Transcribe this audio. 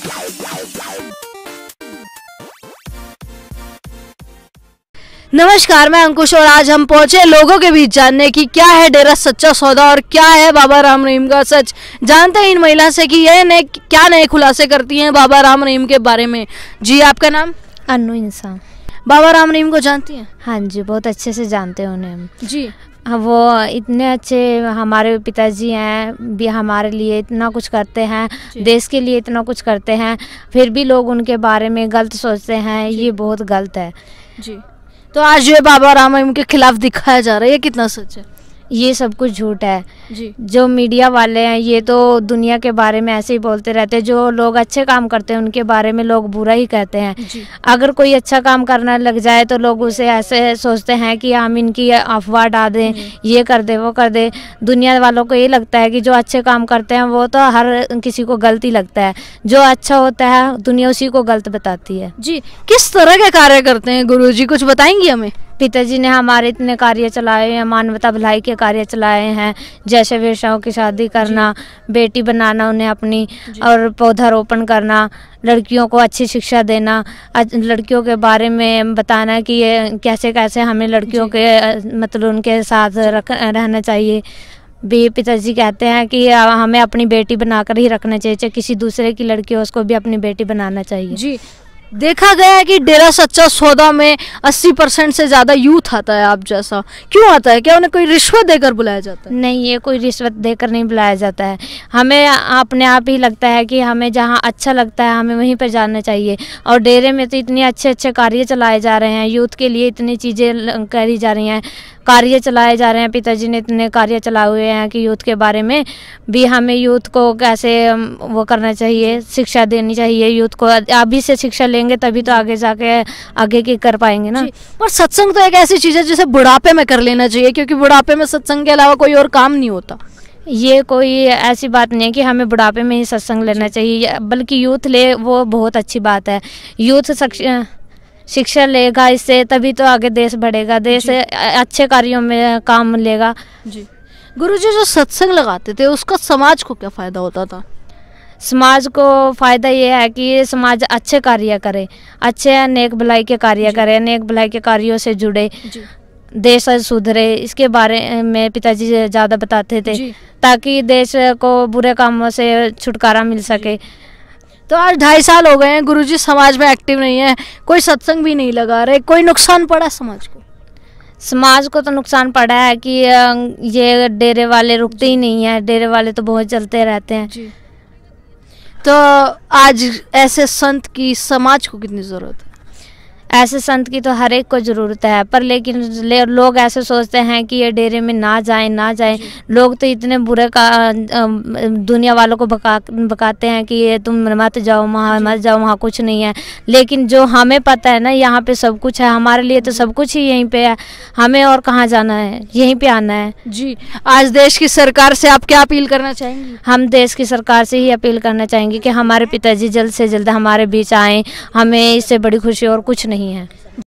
नमस्कार, मैं अंकुश और आज हम पहुंचे लोगों के बीच जानने की क्या है डेरा सच्चा सौदा और क्या है बाबा राम रहीम का सच। जानते हैं इन महिला से कि ये नए खुलासे करती हैं बाबा राम रहीम के बारे में। जी, आपका नाम? अन्नू इंसान। बाबा राम रहीम को जानती हैं? हाँ जी, बहुत अच्छे से जानते हैं उन्हें हम। जी, वो इतने अच्छे हमारे पिताजी हैं, भी हमारे लिए इतना कुछ करते हैं, देश के लिए इतना कुछ करते हैं, फिर भी लोग उनके बारे में गलत सोचते हैं, ये बहुत गलत है। जी, तो आज जो बाबा राम रहीम के खिलाफ दिखाया जा रहा है, ये कितना सच है? ये सब कुछ झूठ है। जी, जो मीडिया वाले हैं ये तो दुनिया के बारे में ऐसे ही बोलते रहते हैं। जो लोग अच्छे काम करते हैं उनके बारे में लोग बुरा ही कहते हैं। अगर कोई अच्छा काम करना लग जाए तो लोग उसे ऐसे सोचते हैं कि हम इनकी अफवाह डाल दें, ये कर दे वो कर दे। दुनिया वालों को ये लगता है कि जो अच्छे काम करते हैं वो तो हर किसी को गलत ही लगता है, जो अच्छा होता है दुनिया उसी को गलत बताती है। जी, किस तरह के कार्य करते हैं गुरुजी, कुछ बताएंगी हमें? पिताजी ने हमारे इतने कार्य चलाए हैं, मानवता भलाई के कार्य चलाए हैं, जैसे वेश्याओं की शादी करना, बेटी बनाना उन्हें अपनी, और पौधारोपण करना, लड़कियों को अच्छी शिक्षा देना, लड़कियों के बारे में बताना कि ये कैसे कैसे हमें लड़कियों के मतलब उनके साथ रहना चाहिए। भी पिताजी कहते हैं कि हमें अपनी बेटी बनाकर ही रखना चाहिए, चाहे किसी दूसरे की लड़की हो उसको भी अपनी बेटी बनाना चाहिए। जी, देखा गया है कि डेरा सच्चा सौदा में 80% से ज़्यादा यूथ आता है आप जैसा। क्यों आता है? क्या उन्हें कोई रिश्वत देकर बुलाया जाता है? नहीं, ये कोई रिश्वत देकर नहीं बुलाया जाता है। हमें अपने आप ही लगता है कि हमें जहाँ अच्छा लगता है हमें वहीं पर जाना चाहिए। और डेरे में तो इतने अच्छे अच्छे कार्य चलाए जा रहे हैं, यूथ के लिए इतनी चीज़ें करी जा रही हैं, कार्य चलाए जा रहे हैं। पिताजी ने इतने कार्य चलाए हुए हैं कि यूथ के बारे में भी हमें यूथ को कैसे वो करना चाहिए, शिक्षा देनी चाहिए यूथ को। अभी से शिक्षा लेंगे तभी तो आगे जाके आगे की कर पाएंगे ना। पर सत्संग तो एक ऐसी चीज़ है जिसे बुढ़ापे में कर लेना चाहिए, क्योंकि बुढ़ापे में सत्संग के अलावा कोई और काम नहीं होता। ये कोई ऐसी बात नहीं है कि हमें बुढ़ापे में ही सत्संग लेना चाहिए, बल्कि यूथ ले वो बहुत अच्छी बात है। यूथ शिक्षा लेगा इससे तभी तो आगे देश बढ़ेगा, देश अच्छे कार्यों में काम लेगा। जी, गुरुजी जो सत्संग लगाते थे उसका समाज को क्या फ़ायदा होता था? समाज को फ़ायदा ये है कि समाज अच्छे कार्य करे, अच्छे नेक भलाई के कार्य करे, नेक भलाई के कार्यों से जुड़े, देश सुधरे। इसके बारे में पिताजी ज़्यादा बताते थे ताकि देश को बुरे कामों से छुटकारा मिल सके। तो आज 2.5 साल हो गए हैं गुरुजी समाज में एक्टिव नहीं है, कोई सत्संग भी नहीं लगा रहे, कोई नुकसान पड़ा समाज को? समाज को तो नुकसान पड़ा है कि ये डेरे वाले रुकते ही नहीं है, डेरे वाले तो बहुत चलते रहते हैं। जी। तो आज ऐसे संत की समाज को कितनी ज़रूरत है? ऐसे संत की तो हर एक को ज़रूरत है, पर लेकिन लोग ऐसे सोचते हैं कि ये डेरे में ना जाएं। लोग तो इतने बुरे का दुनिया वालों को बकाते हैं कि ये तुम मत जाओ वहाँ, मत जाओ वहाँ, कुछ नहीं है। लेकिन जो हमें पता है ना यहाँ पे सब कुछ है, हमारे लिए तो सब कुछ ही यहीं पे है, हमें और कहाँ जाना है, यहीं पे आना है। जी, आज देश की सरकार से आप क्या अपील करना चाहेंगे? हम देश की सरकार से ही अपील करना चाहेंगे कि हमारे पिताजी जल्द से जल्द हमारे बीच आएँ, हमें इससे बड़ी खुशी और कुछ नहीं है।